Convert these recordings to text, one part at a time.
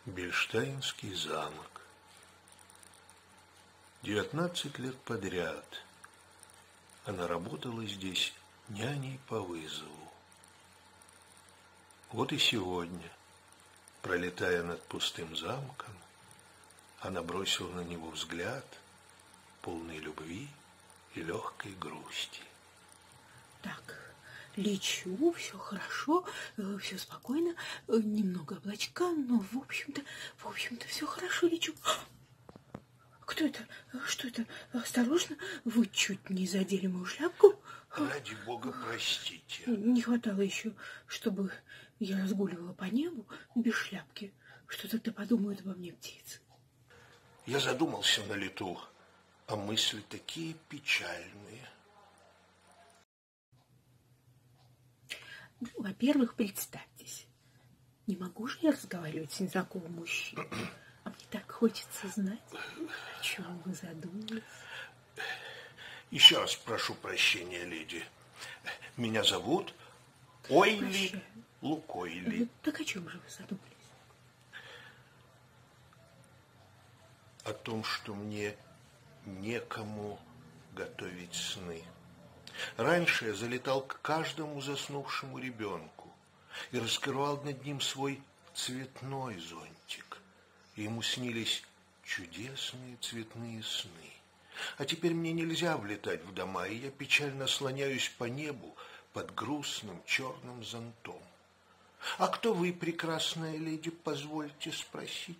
Бельштейнский замок. 19 лет подряд она работала здесь няней по вызову. Вот и сегодня, пролетая над пустым замком, она бросила на него взгляд, полный любви и легкой грусти. Так, лечу, все хорошо, все спокойно, немного облачка, но в общем-то, все хорошо, лечу. Кто это? Что это? Осторожно, вы чуть не задели мою шляпку. Ради бога, простите. Не хватало еще, чтобы я разгуливала по небу без шляпки. Что тогда подумают обо мне птицы? Я задумался на лету, а мысли такие печальные. Ну, во-первых, представьтесь, не могу же я разговаривать с незнакомым мужчиной. А мне так хочется знать, о чем вы задумались. Еще раз прошу прощения, леди. Меня зовут Ойли Лукойли. Так о чем же вы задумались? О том, что мне некому готовить сны. Раньше я залетал к каждому заснувшему ребенку и раскрывал над ним свой цветной зонтик. И ему снились чудесные цветные сны. А теперь мне нельзя влетать в дома, и я печально слоняюсь по небу под грустным черным зонтом. А кто вы, прекрасная леди, позвольте спросить?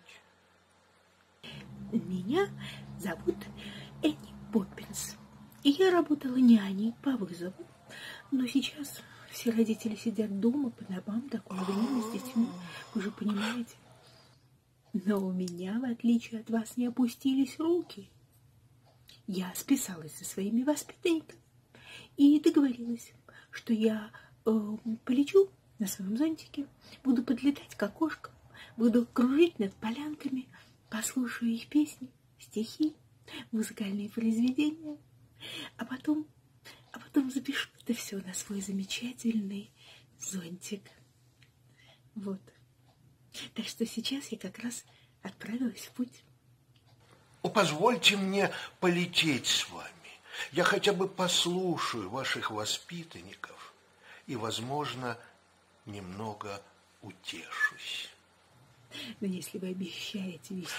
Меня зовут Энни Поппинс. И я работала няней по вызову. Но сейчас все родители сидят дома по домам, такое время с детьми, вы же понимаете. Но у меня, в отличие от вас, не опустились руки. Я списалась со своими воспитанниками и договорилась, что я полечу на своем зонтике, буду подлетать к окошкам, буду кружить над полянками, послушаю их песни, стихи, музыкальные произведения, а потом запишу это все на свой замечательный зонтик. Вот. Так что сейчас я как раз отправилась в путь. Позвольте мне полететь с вами. Я хотя бы послушаю ваших воспитанников и, возможно, немного утешусь. Но если вы обещаете вести...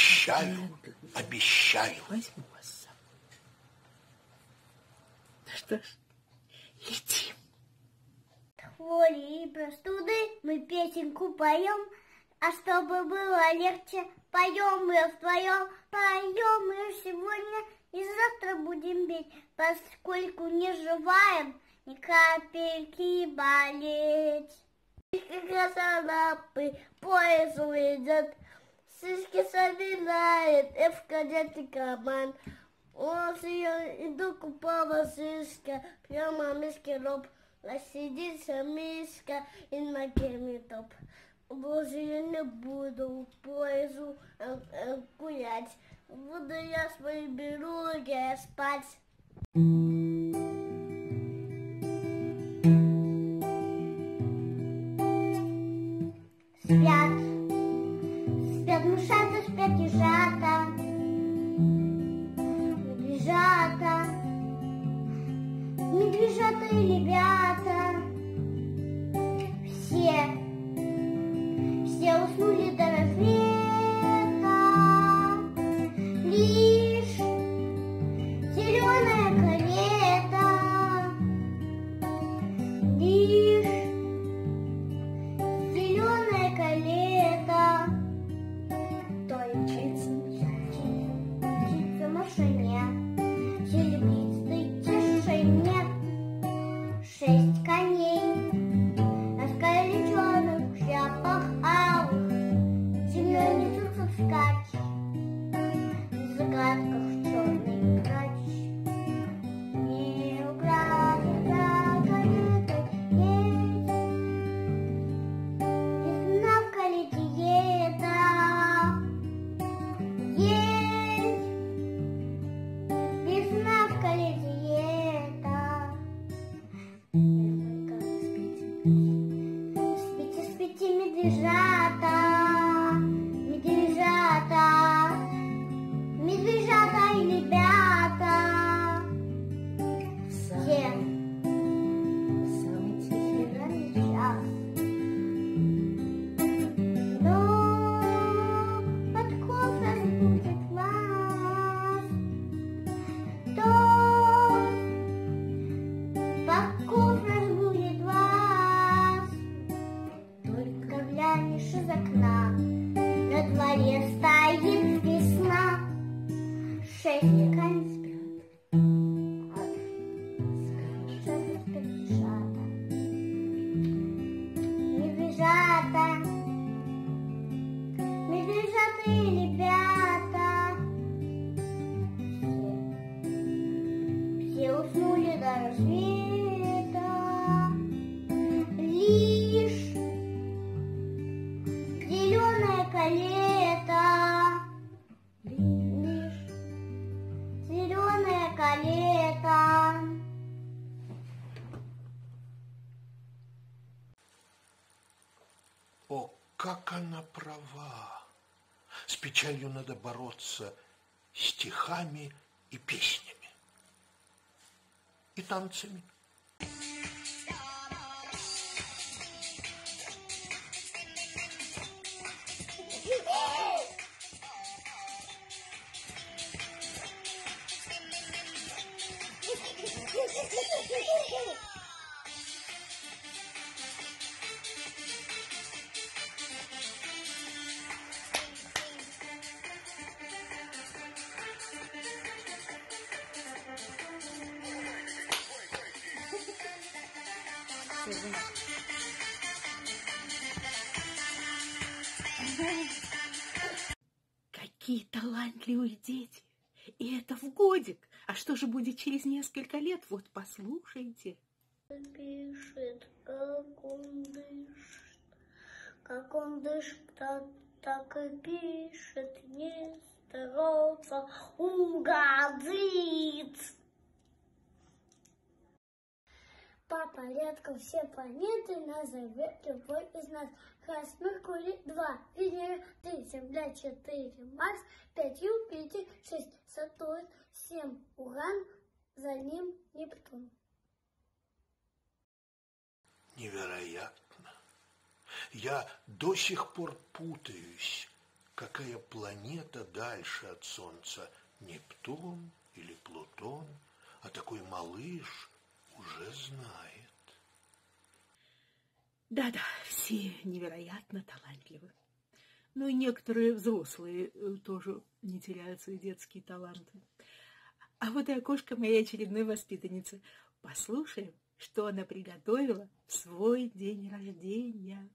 Обещаю. Возьму вас с собой. Ну что ж, летим. Хвори и простуды мы песенку поем, а чтобы было легче, поем мы вдвоем, поем мы сегодня и завтра будем петь, поскольку не желаем ни капельки болеть. Краса лапы, поезд уйдет, сыски собирает, и входит и карман. Он ее иду купала сыска, прямо миски роб, сидится миска и на герме топ. Боже, я не буду поезду гулять, буду я в своей беруге спать. Спят, спят мышата, спят ежата, медвежата, медвежата и лебята. Все уснули до рассвета, лишь зеленая карета, лишь зеленая карета. То и птица машине, серебристой тишине. 6 Грустные ребята. Все уснули до рассвета. Лишь зеленая калета. Лишь зеленая калета. О, как она права! С печалью надо бороться стихами и песнями. И танцами. Какие талантливые дети! И это в годик. А что же будет через несколько лет? Вот послушайте. Пишет, как он дышит, так и пишет, не старается угодить. По порядку все планеты назовет любой из нас. Раз, Меркурий, 2, Венера, 3, Земля, 4, Марс, 5, Юпитер, 6, Сатурн, 7, Уран, за ним Нептун. Невероятно. Я до сих пор путаюсь, какая планета дальше от Солнца, Нептун или Плутон, а такой малыш уже знает. Да-да, все невероятно талантливы. Ну и некоторые взрослые тоже не теряют свои детские таланты. А вот и окошко моей очередной воспитанницы. Послушаем, что она приготовила в свой день рождения.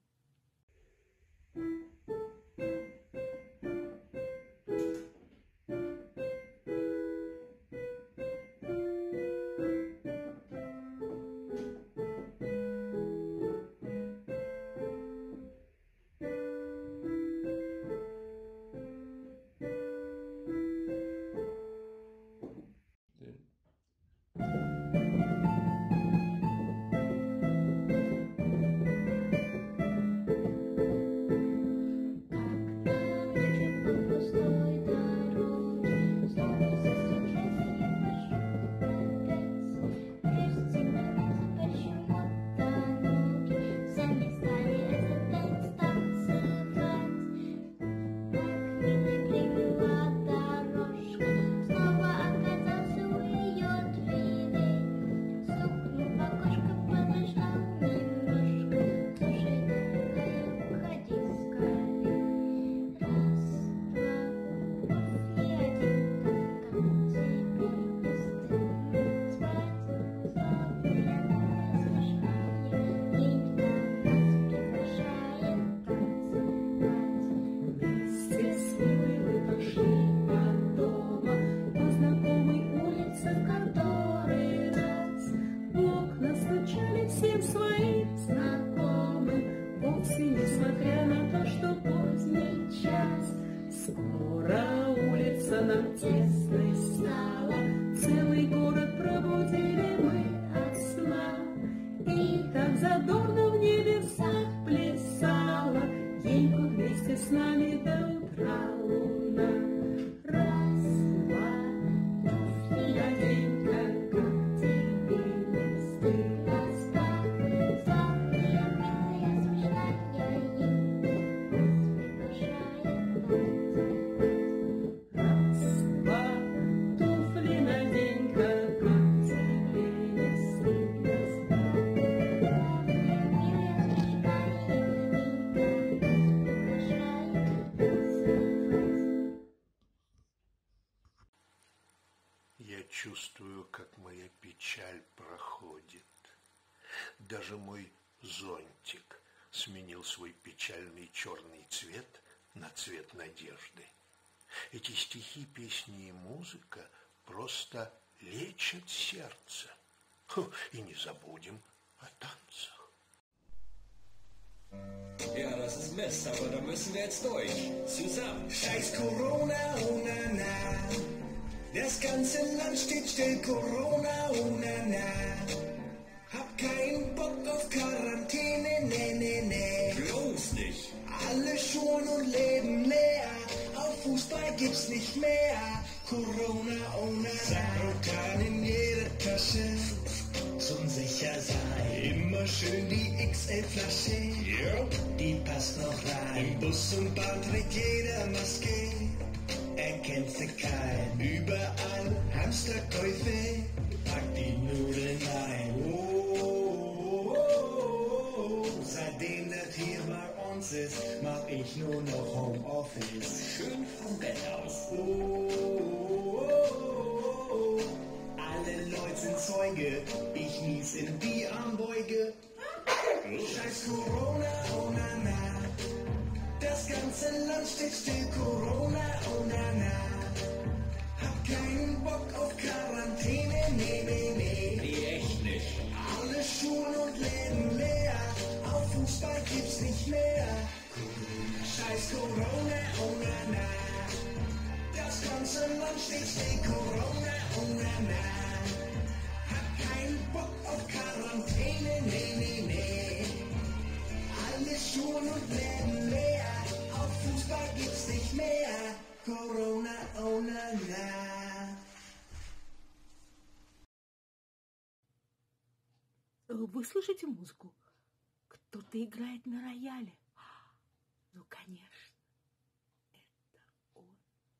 Я чувствую, как моя печаль проходит. Даже мой зонтик сменил свой печальный черный цвет на цвет надежды. Эти стихи, песни и музыка просто лечат сердце. И не забудем о танцах. Ja, das ist Mist, aber da müssen wir jetzt durch. Zusammen. Scheiß Corona, oh na na. Das ganze Land steht still, Corona, oh na na. Hab keinen Bock auf Quarantäne, nee, nee, nee. Bloß nicht. Alle Schulen und Läden leer. Auf Fußball gibt's nicht mehr. Corona, oh na na. Sakrotan in jeder Tasche. Zum Sichersein. Immer schön die XL-Flasche. Yep. Die passt noch rein. Im Bus und Bahn trägt jeder Maske. Erkennt sie kein. Überall Hamsterkäufe. Pack die Nudeln ein. Oh, oh, oh, oh. Seitdem das hier bei uns ist, mach ich nur noch Homeoffice. Schön vom Bett aus. Oh, oh, oh, oh. Alle Leute sind Zeuge. Ich nies in die Armbeuge. Scheiß Corona, oh na na. Das ganze Land steht still, Corona, oh na na. Hab keinen Bock auf Quarantäne, nee, nee, nee. Nee, echt nicht. Alle Schulen und Läden leer, auf Fußball gibt's nicht mehr. Scheiß Corona, oh na na. Das ganze Land steht still, Corona, oh na na. Hab keinen Bock auf Quarantäne, nee, nee, nee. Alle Schulen und Läden leer, auf Fußball gibt's nicht mehr. Corona, oh na na. Вы слышите музыку? Кто-то играет на рояле. Ну, конечно, это он.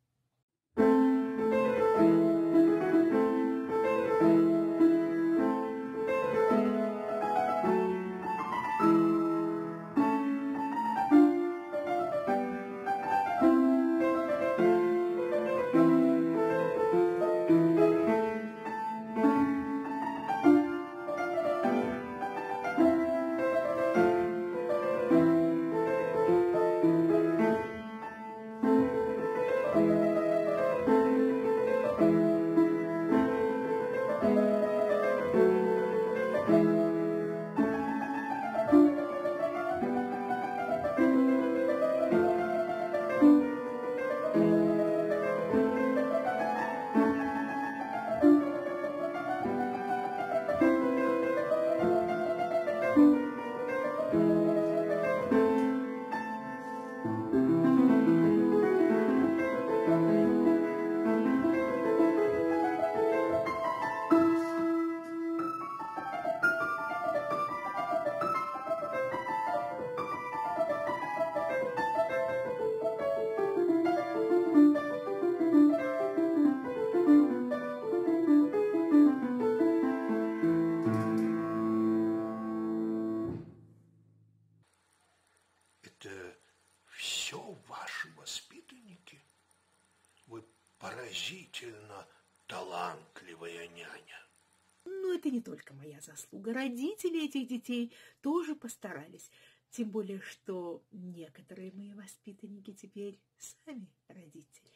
Это все ваши воспитанники? Вы поразительно талантливая няня. Но это не только моя заслуга. Родители этих детей тоже постарались. Тем более, что некоторые мои воспитанники теперь сами родители.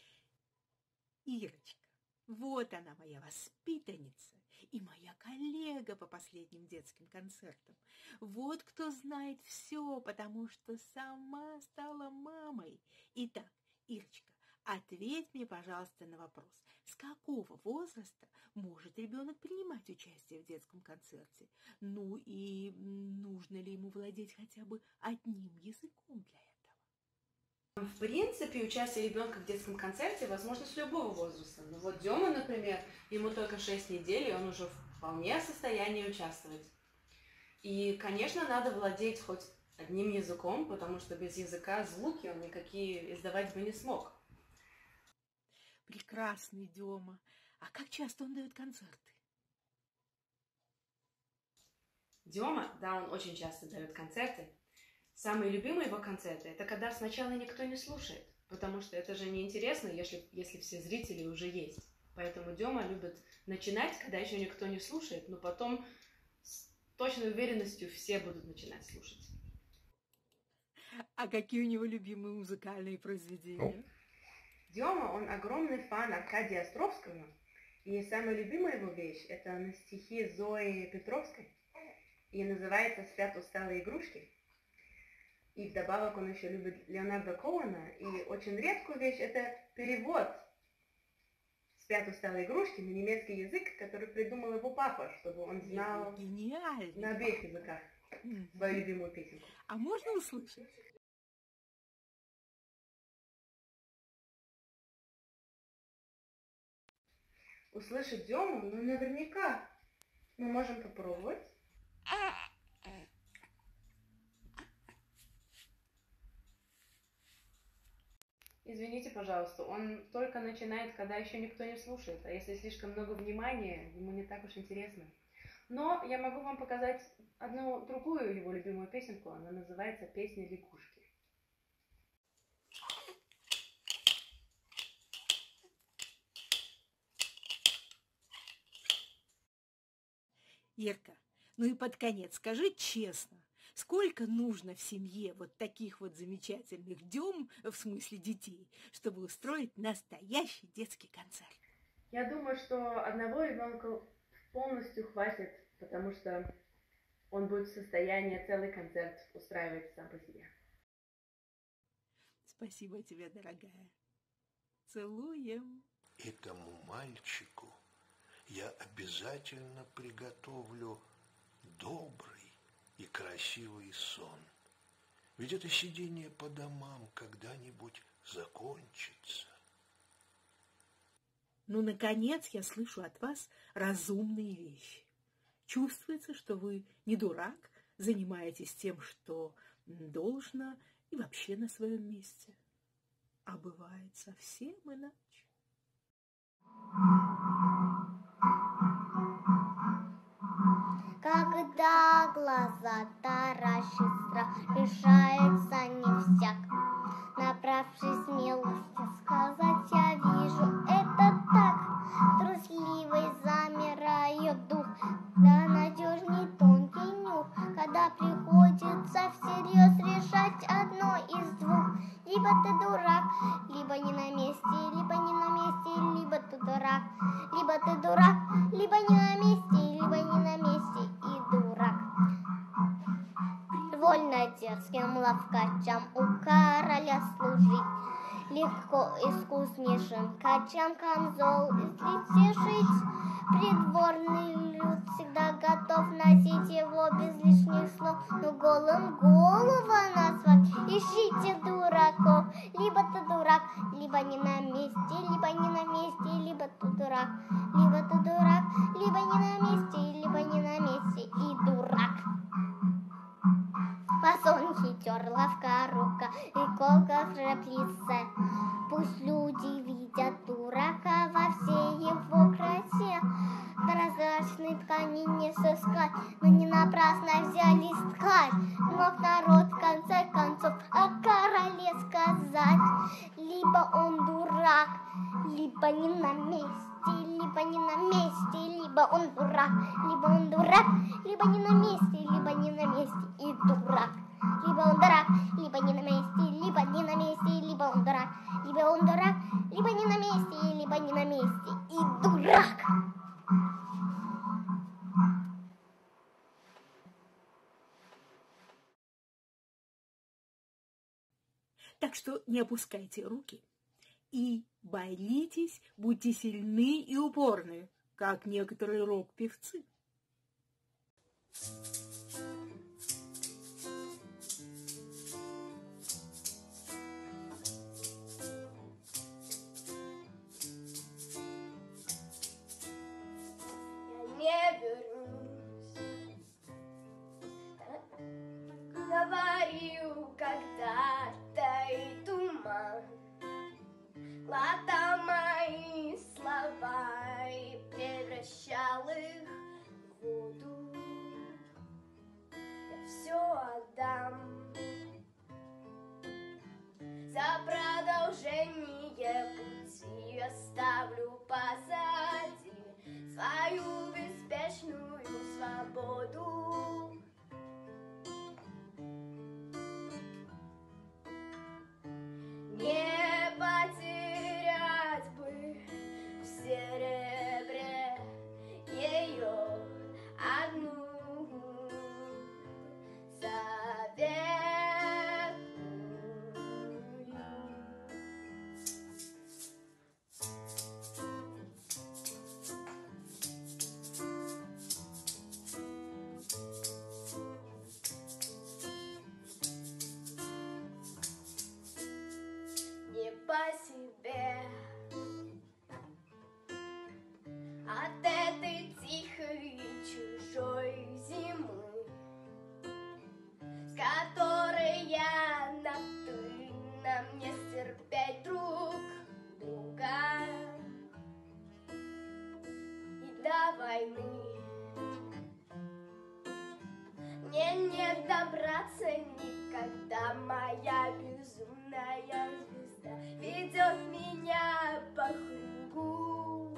Ирочка, вот она, моя воспитанница и моя коллега по последним детским концертам. Вот кто знает все, потому что сама стала мамой. Итак, Ирочка, ответь мне, пожалуйста, на вопрос. С какого возраста может ребенок принимать участие в детском концерте? Ну и нужно ли ему владеть хотя бы одним языком для этого? В принципе, участие ребенка в детском концерте возможно с любого возраста. Ну вот Дема, например, ему только 6 недель, и он уже вполне в состоянии участвовать. И, конечно, надо владеть хоть одним языком, потому что без языка звуки он никакие издавать бы не смог. Прекрасный Дема. А как часто он дает концерты? Дема, да, он очень часто дает концерты. Самые любимые его концерты – это когда сначала никто не слушает, потому что это же неинтересно, если все зрители уже есть. Поэтому Дема любит начинать, когда еще никто не слушает, но потом с точной уверенностью все будут начинать слушать. А какие у него любимые музыкальные произведения? Дема, он огромный фан Аркадия Островского. И самая любимая его вещь – это на стихи Зои Петровской. И называется «Спят усталые игрушки». И вдобавок он еще любит Леонарда Коуэна. И очень редкую вещь – это перевод «Спят усталые игрушки» на немецкий язык, который придумал его папа, чтобы он знал Гениально. на обеих языках свою любимую песенку. А можно услышать? Услышать Дему, ну наверняка. Мы можем попробовать. Извините, пожалуйста, он только начинает, когда еще никто не слушает, а если слишком много внимания, ему не так уж интересно. Но я могу вам показать одну другую его любимую песенку, она называется «Песня лягушки». Ирка, ну и под конец скажи честно, сколько нужно в семье вот таких вот замечательных Дем, в смысле детей, чтобы устроить настоящий детский концерт? Я думаю, что одного ребенка полностью хватит, потому что он будет в состоянии целый концерт устраивать сам по себе. Спасибо тебе, дорогая. Целуем. Этому мальчику я обязательно приготовлю добрый и красивый сон. Ведь это сидение по домам когда-нибудь закончится. Ну, наконец, я слышу от вас разумные вещи. Чувствуется, что вы не дурак, занимаетесь тем, что должно, и вообще на своем месте. А бывает совсем иначе. Когда глаза таращит страх, решается не всяк. Набравшись смелости сказать, я вижу это так. Трусливый замирает дух, да надежней тонкий нюх, когда приходится всерьез решать одно из двух. Либо ты дурак, либо не на месте, либо не на месте, либо ты дурак. Либо ты дурак, либо не на месте, либо не на месте и дурак. Вольно дерзким ловкачам у короля служить, легко искуснейшим качам камзол излетешить. Придворный люд всегда готов носить его без лишних слов, но голым голову назвать. Ищите дураков, либо ты дурак, либо не на месте, либо не на месте, либо ты дурак. Либо ты дурак, либо не на месте, либо не на месте и дурак. Фасон хитер, ловка рука и колка храплица. Пусть люди видят дурака во всей его красе. Прозрачной ткани не сыскать, но не напрасно взялись ткать. Мог народ в конце концов о короле сказать. Либо он дурак, либо не на месте, либо не на месте, либо он дурак, либо он дурак, либо не на месте, либо не на месте и дурак. Либо он дурак, либо не на месте, либо не на месте, либо он дурак, либо он дурак, либо не на месте, либо не на месте и дурак. Так что не опускайте руки и боритесь, будьте сильны и упорны, как некоторые рок-певцы. Я не вернусь, говорил когда-то, и туман глотал мои слова и превращал их в воду. Я все отдам за продолжение пути, оставлю позади свою беспечную свободу. войны. Мне не добраться никогда, моя безумная звезда ведет меня по кругу.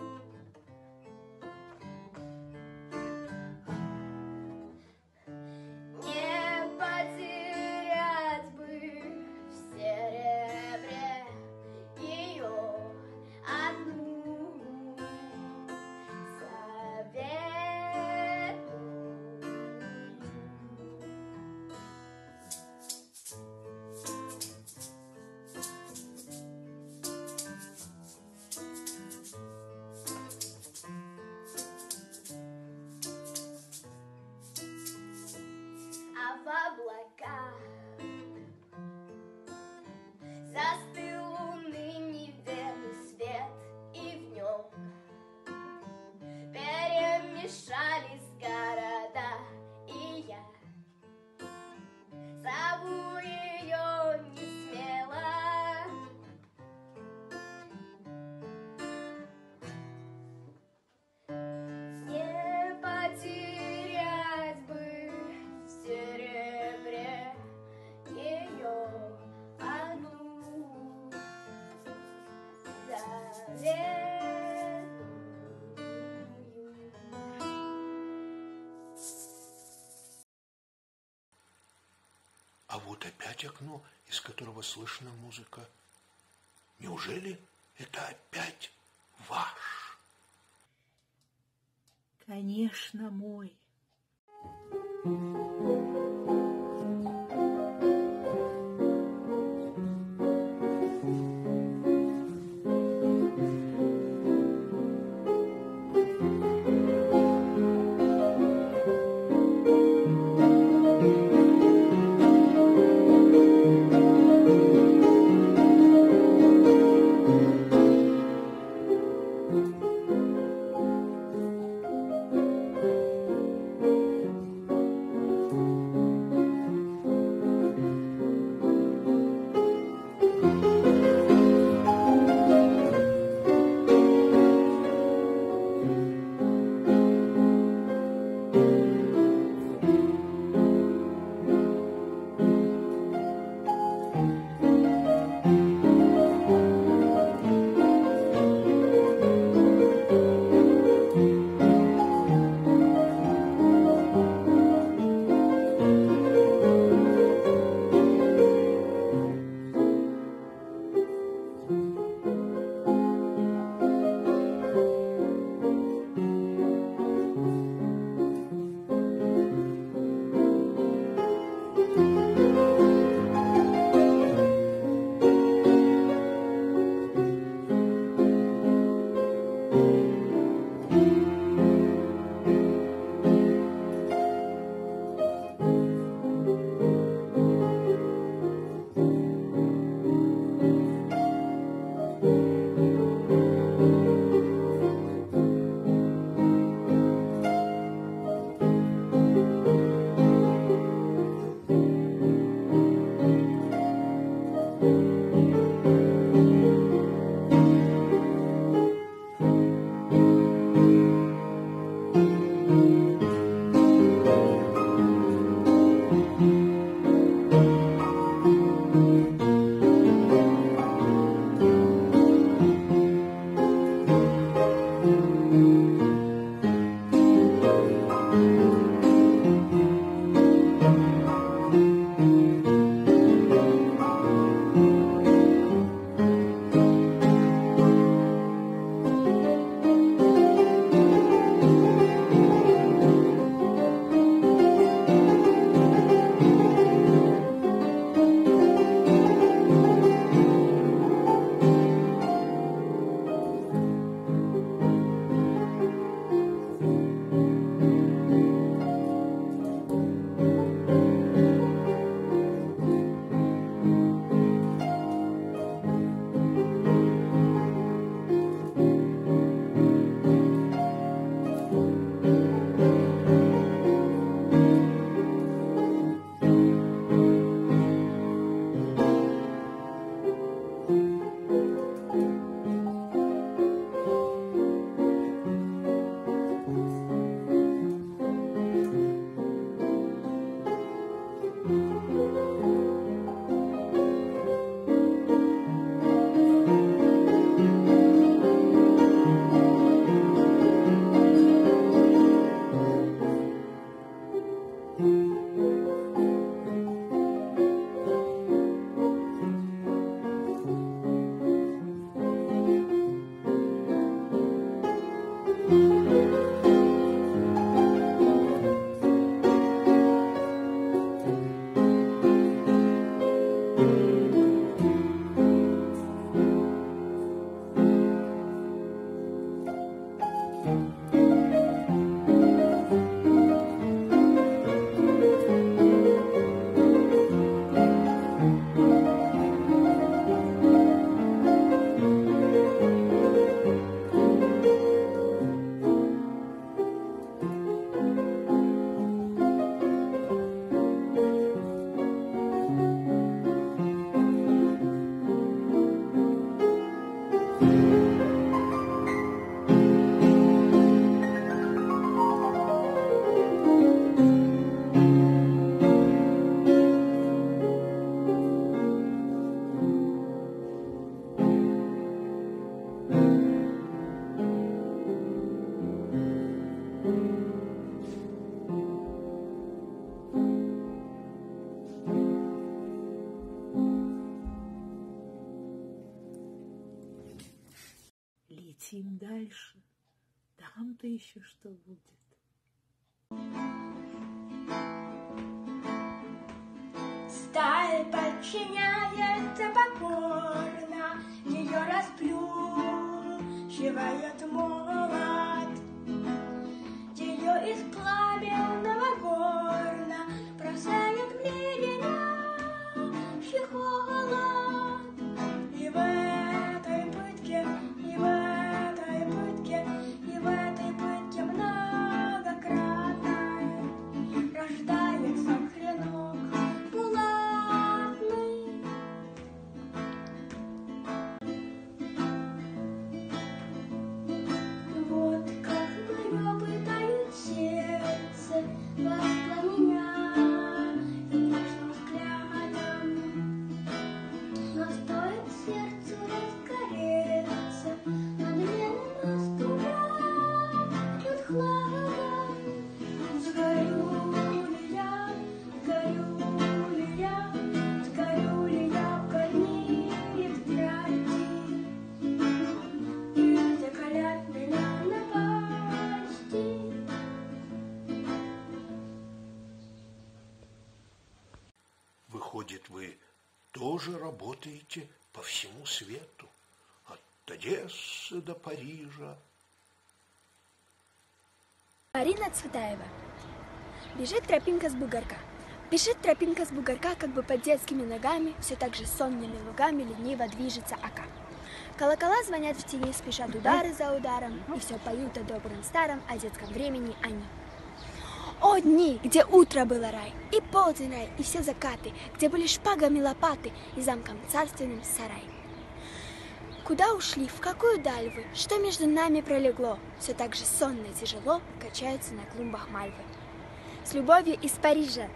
Не потерять бы в серебре ее одну советую. А в облаках застыл луны неверный свет, и в нем перемешались города, и я зову ее не смело. Не потерять бы в серебре ее одну заветную. А вот опять окно, из которого слышна музыка. Неужели это опять ваш? Конечно, мой. Летим дальше. Там-то еще что будет. Сталь подчиняется покорно, ее расплющивает молот. Ее из пламенного горна бросает в леденящий холод. И в этой пытке, и в этой пытке, и в этой пытке многократной рождается клинок булатный. Вот как мое пытают сердце воспламенять нежным взглядом. Но стоит сердцу разгореться, надменным наступает хладом. Сгорю ли я, сгорю ли я, сгорю ли я в огне взгляди, и закалят меня напасти. Выходит, вы тоже работаете по всему свету, от Одессы до Парижа. Арина Цветаева. Бежит тропинка с бугорка. Бежит тропинка с бугорка, как бы под детскими ногами, все так же сонными лугами лениво движется ока. Колокола звонят в тени, спешат удары за ударом, и все поют о добром старом, о детском времени они. О дни, где утро было рай, и полдень рай, и все закаты, где были шпагами лопаты, и замком царственным сарай. Куда ушли, в какую даль вы, что между нами пролегло, все так же сонно и тяжело качаются на клумбах мальвы. С любовью из Парижа.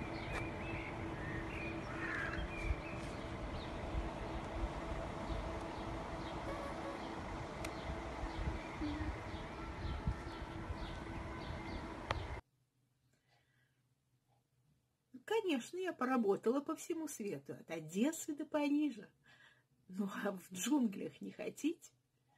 Конечно, я поработала по всему свету, от Одессы до Парижа. Ну, а в джунглях не хотите?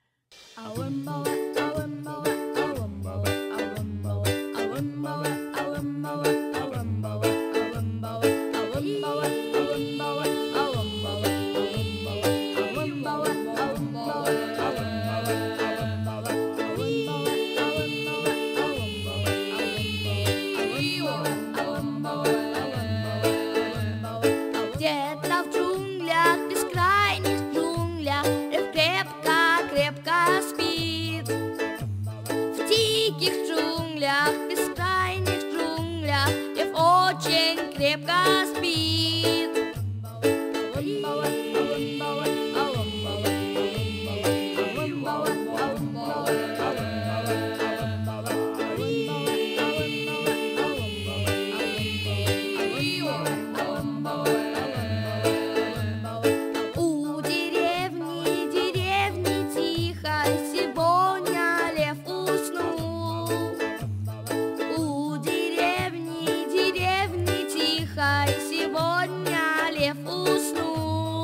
Где-то в джунглях, бескрайних джунглях, лев крепко спит. В диких джунглях, бескрайних джунглях, лев очень крепко спит. У деревни тихо, сегодня лев уснул. У деревни тихо, сегодня лев уснул.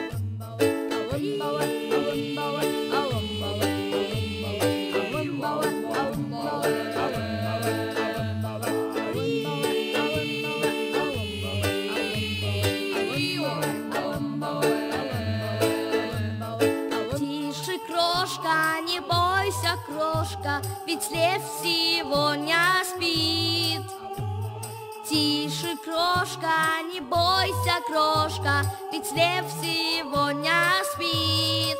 Тише, крошка, не бойся, крошка, ведь лев сегодня спит. Тише, крошка, не бойся, крошка, ведь лев сегодня спит.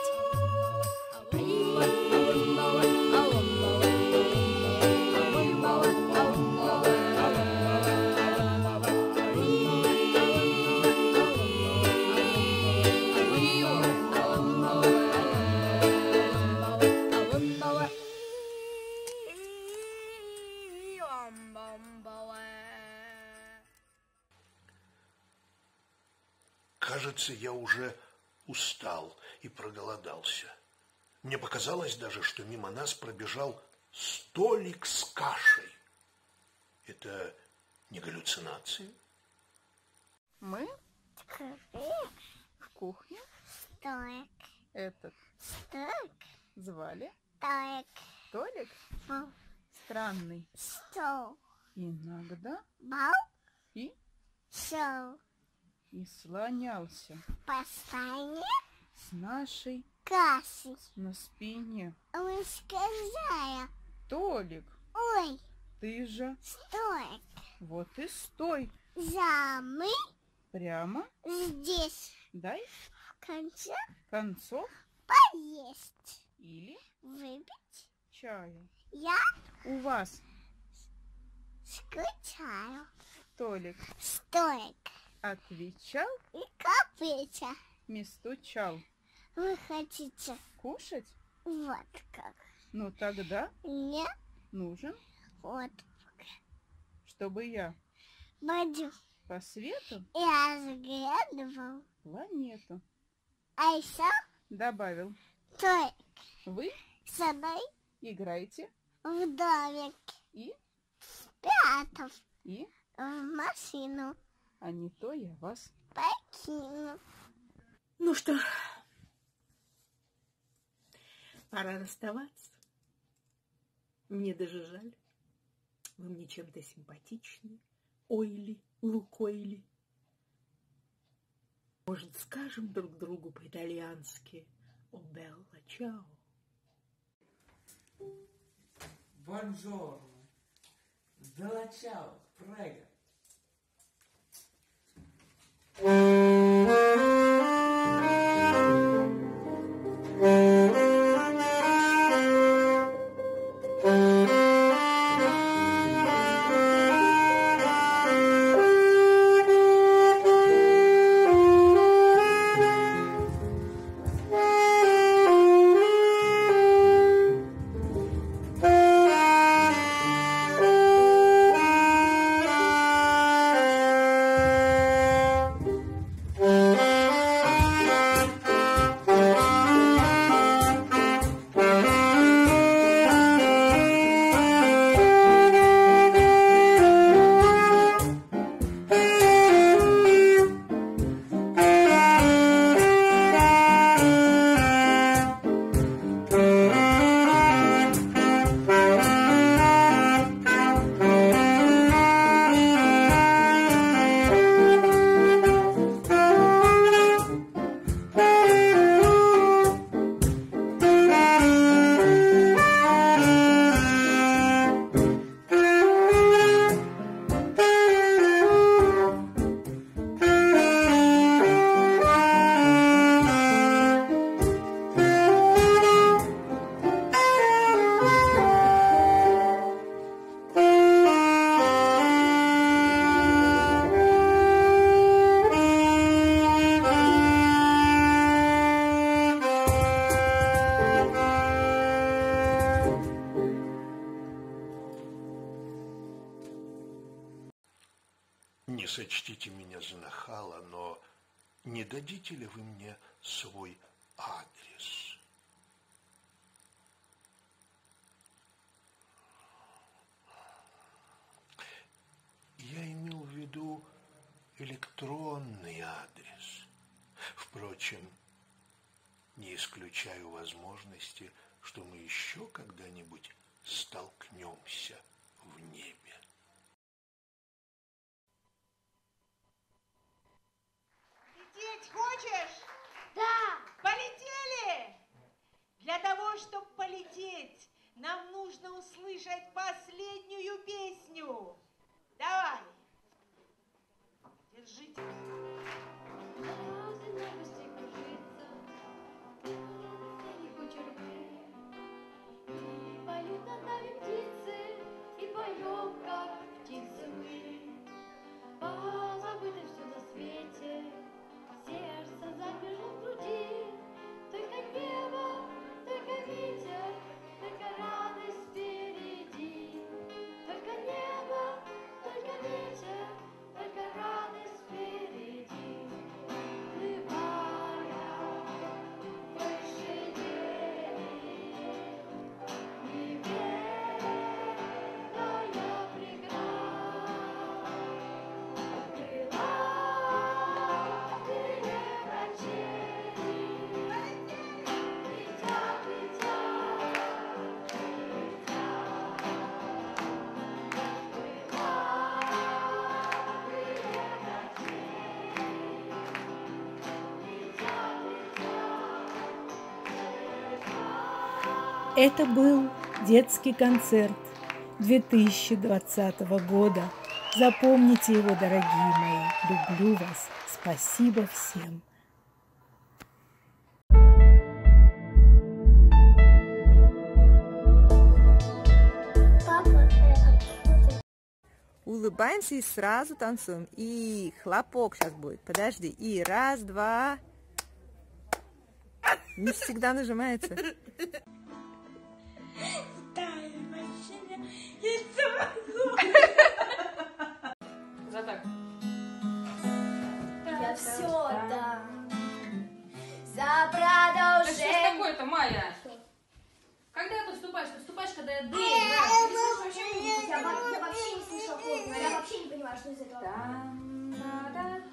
Кажется, я уже устал и проголодался. Мне показалось даже, что мимо нас пробежал столик с кашей. Это не галлюцинации? Мы в кухне Так, этот так, звали так. Толик. Толик? Бал. Странный. Стол. Иногда Бал. и Шел. слонялся По стороне с нашей кашей. на спине. Мы сказали. Толик, Ой, ты же стой. вот и стой За мы прямо, здесь. дай В конце концов поесть. или Выпить. чаю. Я У вас, скучаю. Толик, Столик отвечал, и копейка. не стучал. Вы хотите Кушать? вот как? Ну тогда Мне нужен, вот. чтобы я Бодю. по свету Я разглядывал. планету А еще добавил. Толик Вы со мной играете в домик. и Спрятав и, в машину. а не то я вас. Покину. Ну что, пора расставаться. Мне даже жаль. Вы мне чем-то симпатичны. Ойли, лукойли. Может, скажем друг другу по-итальянски «О белла, чао». Buongiorno. Bella ciao, prego. Не сочтите меня за нахала, но не дадите ли вы мне свой адрес? Я имел в виду электронный адрес. Впрочем, не исключаю возможности, что мы еще когда-нибудь столкнемся в небе. Лететь хочешь? Да. Полетели! Для того, чтобы полететь, нам нужно услышать последнюю песню. Давай. Держите. Поют над нами птицы, и поем, как птицы мы. Позабыто все на свете, сердце Это был детский концерт 2020 года. Запомните его, дорогие мои. Люблю вас. Спасибо всем. Улыбаемся и сразу танцуем. И хлопок сейчас будет. Подожди. И раз, два. Не всегда нажимается. За так. Я все дам за Да что ж продолжение. такое-то, Майя? Когда ты вступаешь? Ты вступаешь, когда я дым. Я вообще не слышала, я вообще не понимаю, что из этого.